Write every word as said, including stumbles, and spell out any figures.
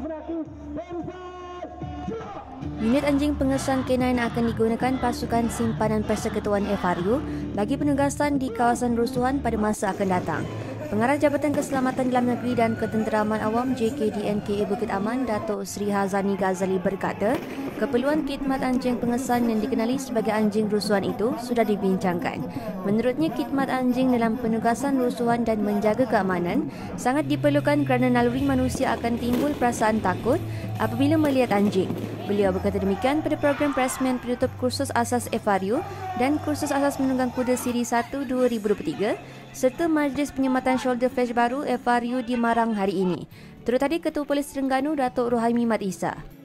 Unit anjing pengesan K sembilan akan digunakan pasukan simpanan Persekutuan F R U bagi penugasan di kawasan rusuhan pada masa akan datang. Pengarah Jabatan Keselamatan Dalam Negeri dan Ketenteraman Awam J K D N K A Bukit Aman, Datuk Seri Hazani Ghazali berkata, keperluan khidmat anjing pengesan yang dikenali sebagai anjing rusuhan itu sudah dibincangkan. Menurutnya, khidmat anjing dalam penugasan rusuhan dan menjaga keamanan sangat diperlukan kerana naluri manusia akan timbul perasaan takut apabila melihat anjing. Beliau berkata demikian pada program Presmen penutup kursus asas F R U dan kursus asas menunggang kuda siri satu dua ribu dua puluh tiga serta majlis penyematan shoulder flash baru F R U di Marang hari ini. Turut hadir Ketua Polis Terengganu Datuk Rohaimi Mat Isa.